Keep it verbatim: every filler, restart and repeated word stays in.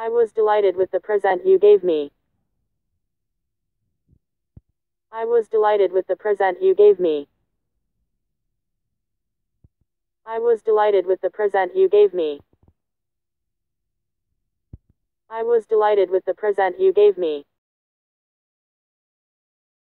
I was delighted with the present you gave me. I was delighted with the present you gave me. I was delighted with the present you gave me. I was delighted with the present you gave me.